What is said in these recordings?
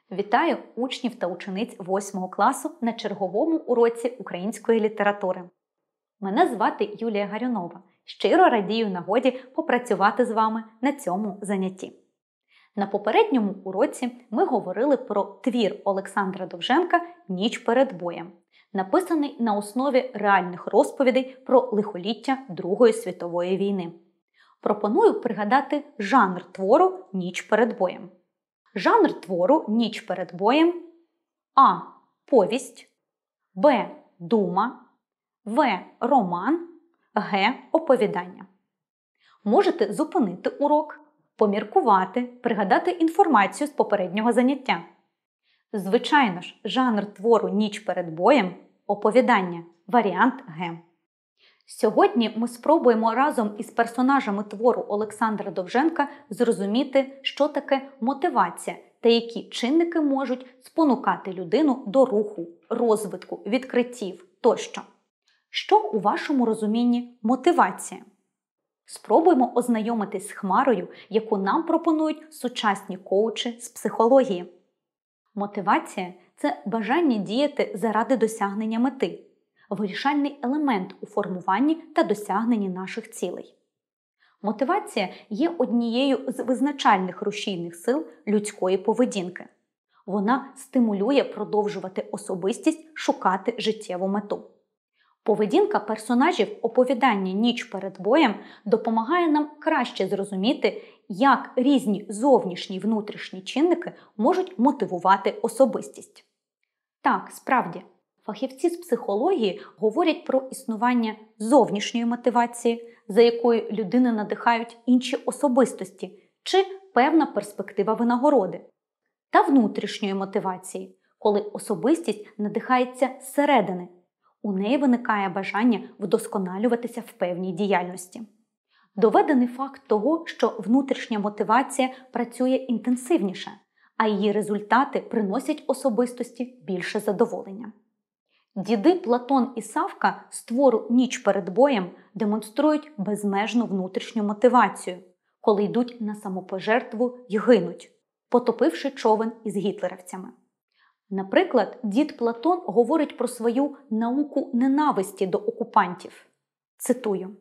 Вітаю учнів та учениць 8 класу на черговому уроці української літератури. Мене звати Юлія Гарюнова. Щиро радію нагоді попрацювати з вами на цьому занятті. На попередньому уроці ми говорили про твір Олександра Довженка «Ніч перед боєм», написаний на основі реальних розповідей про лихоліття Другої світової війни. Пропоную пригадати жанр твору «Ніч перед боєм». Жанр твору «Ніч перед боєм» А. Повість, Б. Дума, В. Роман, Г. Оповідання. Можете зупинити урок, поміркувати, пригадати інформацію з попереднього заняття. Звичайно ж, жанр твору «Ніч перед боєм» – оповідання, варіант Г. Сьогодні ми спробуємо разом із персонажами твору Олександра Довженка зрозуміти, що таке мотивація та які чинники можуть спонукати людину до руху, розвитку, відкриттів тощо. Що у вашому розумінні мотивація? Спробуємо ознайомитись з хмарою, яку нам пропонують сучасні коучі з психології. Мотивація – це бажання діяти заради досягнення мети. Вирішальний елемент у формуванні та досягненні наших цілей. Мотивація є однією з визначальних рушійних сил людської поведінки. Вона стимулює продовжувати особистість, шукати життєву мету. Поведінка персонажів оповідання «Ніч перед боєм» допомагає нам краще зрозуміти, як різні зовнішні і внутрішні чинники можуть мотивувати особистість. Так, справді, фахівці з психології говорять про існування зовнішньої мотивації, за якою людину надихають інші особистості, чи певна перспектива винагороди. Та внутрішньої мотивації, коли особистість надихається зсередини. У неї виникає бажання вдосконалюватися в певній діяльності. Доведений факт того, що внутрішня мотивація працює інтенсивніше, а її результати приносять особистості більше задоволення. Діди Платон і Савка з твору «Ніч перед боєм» демонструють безмежну внутрішню мотивацію, коли йдуть на самопожертву й гинуть, потопивши човен із гітлерівцями. Наприклад, дід Платон говорить про свою науку ненависті до окупантів. Цитую: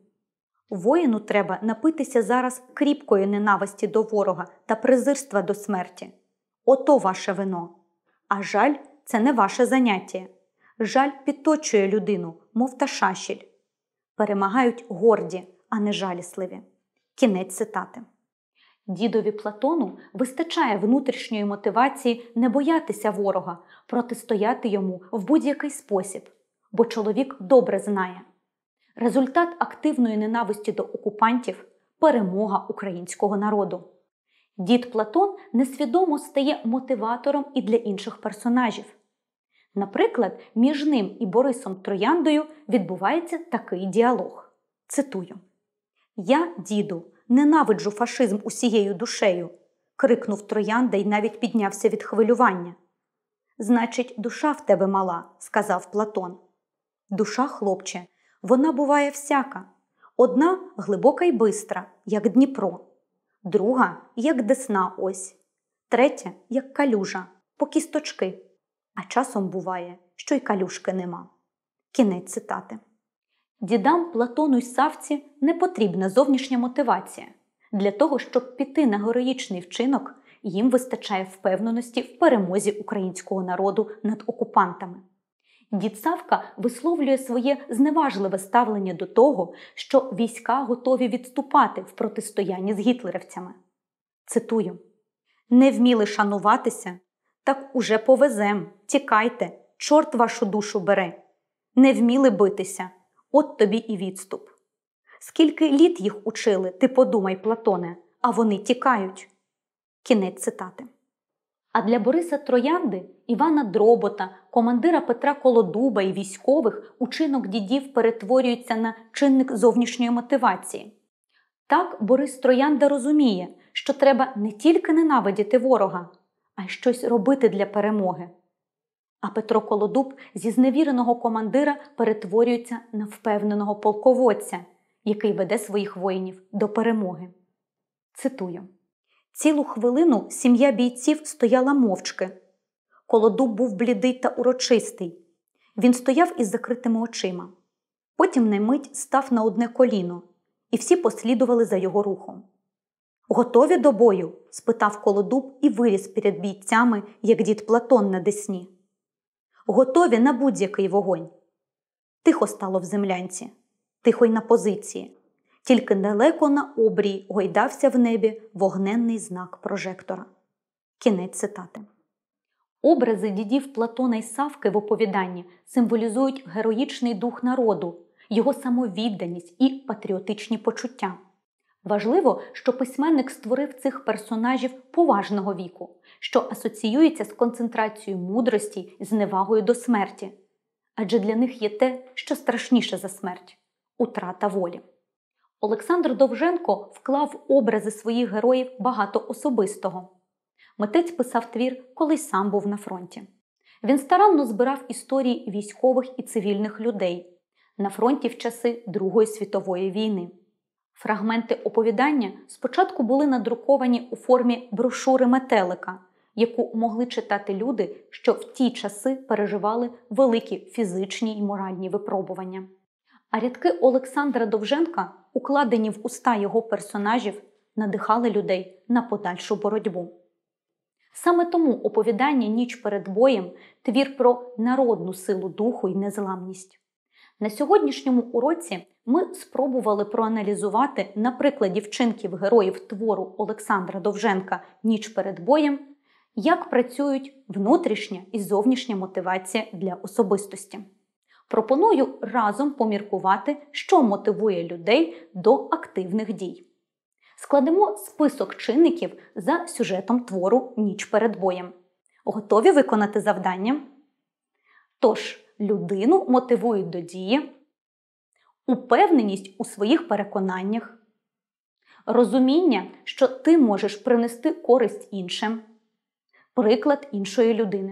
«Воїну треба напитися зараз кріпкої ненависті до ворога та презирства до смерті. Ото ваше вино. А жаль – це не ваше заняття. Жаль підточує людину, мов та шашіль. Перемагають горді, а не жалісливі». Кінець цитати. Дідові Платону вистачає внутрішньої мотивації не боятися ворога, протистояти йому в будь-який спосіб, бо чоловік добре знає. Результат активної ненависті до окупантів – перемога українського народу. Дід Платон несвідомо стає мотиватором і для інших персонажів. Наприклад, між ним і Борисом Трояндою відбувається такий діалог. Цитую: «Я, діду, ненавиджу фашизм усією душею», – крикнув Троянда й навіть піднявся від хвилювання. «Значить, душа в тебе мала», – сказав Платон. «Душа, хлопче, вона буває всяка. Одна глибока й бистра, як Дніпро. Друга – як Десна ось. Третя – як калюжа, по кісточки. А часом буває, що й калюшки нема». Кінець цитати. Дідам Платону й Савці не потрібна зовнішня мотивація. Для того, щоб піти на героїчний вчинок, їм вистачає впевненості в перемозі українського народу над окупантами. Дід Савка висловлює своє зневажливе ставлення до того, що війська готові відступати в протистоянні з гітлерівцями. Цитую: «Не вміли шануватися? Так уже повезем, тікайте, чорт вашу душу бере. Не вміли битися, от тобі і відступ. Скільки літ їх учили, ти подумай, Платоне, а вони тікають». Кінець цитати. А для Бориса Троянди, Івана Дробота, командира Петра Колодуба і військових учинок дідів перетворюється на чинник зовнішньої мотивації. Так Борис Троянда розуміє, що треба не тільки ненавидіти ворога, а й щось робити для перемоги. А Петро Колодуб зі зневіреного командира перетворюється на впевненого полководця, який веде своїх воїнів до перемоги. Цитую: Цілу хвилину сім'я бійців стояла мовчки. Колодуб був блідий та урочистий. Він стояв із закритими очима. Потім на мить став на одне коліно, і всі послідували за його рухом. «Готові до бою?» – спитав Колодуб і виріс перед бійцями, як дід Платон на Десні. «Готові на будь-який вогонь». Тихо стало в землянці, тихо й на позиції. Тільки далеко на обрії гойдався в небі вогненний знак прожектора. Кінець цитати. Образи дідів Платона й Савки в оповіданні символізують героїчний дух народу, його самовідданість і патріотичні почуття. Важливо, що письменник створив цих персонажів поважного віку, що асоціюється з концентрацією мудрості і зневагою до смерті. Адже для них є те, що страшніше за смерть – утрата волі. Олександр Довженко вклав в образи своїх героїв багато особистого. Митець писав твір, коли й сам був на фронті. Він старанно збирав історії військових і цивільних людей на фронті в часи Другої світової війни. Фрагменти оповідання спочатку були надруковані у формі брошури метелика, яку могли читати люди, що в ті часи переживали великі фізичні і моральні випробування. А рядки Олександра Довженка, укладені в уста його персонажів, надихали людей на подальшу боротьбу. Саме тому оповідання «Ніч перед боєм» – твір про народну силу духу і незламність. На сьогоднішньому уроці ми спробували проаналізувати на прикладі вчинків героїв твору Олександра Довженка «Ніч перед боєм», як працюють внутрішня і зовнішня мотивація для особистості. Пропоную разом поміркувати, що мотивує людей до активних дій. Складемо список чинників за сюжетом твору «Ніч перед боєм». Готові виконати завдання? Тож, людину мотивують до дії, упевненість у своїх переконаннях, розуміння, що ти можеш принести користь іншим, приклад іншої людини.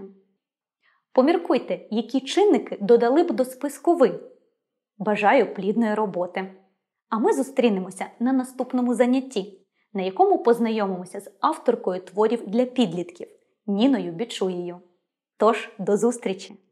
Поміркуйте, які чинники додали б до списку ви. Бажаю плідної роботи. А ми зустрінемося на наступному занятті, на якому познайомимося з авторкою творів для підлітків Ніною Бічуєю. Тож, до зустрічі!